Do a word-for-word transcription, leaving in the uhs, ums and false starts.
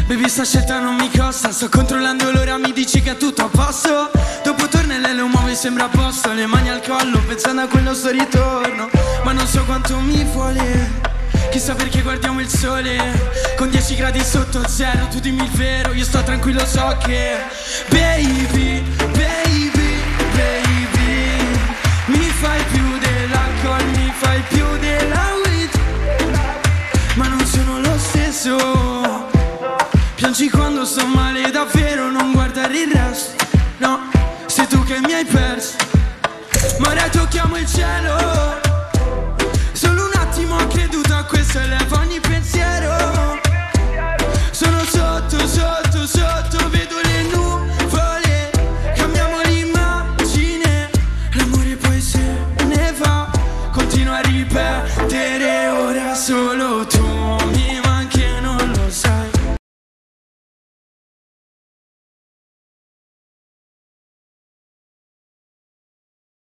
Baby, sta scelta non mi costa. Sto controllando l'ora, mi dici che è tutto a posto. Dopo torna e lei lo muove, sembra a posto. Le mani al collo, pensando a quello sto ritorno. Ma non so quanto mi vuole. Chissà perché guardiamo il sole con dieci gradi sotto zero. Tu dimmi il vero, io sto tranquillo, so che baby, baby, baby, mi fai più dell'alcol, mi fai più della weed. Ma non sono lo stesso. Piangi quando sto male davvero, non guardare il resto. No, sei tu che mi hai perso. Ma ora tocchiamo il cielo. Solo un attimo ho creduto a questo, eleva ogni pensiero.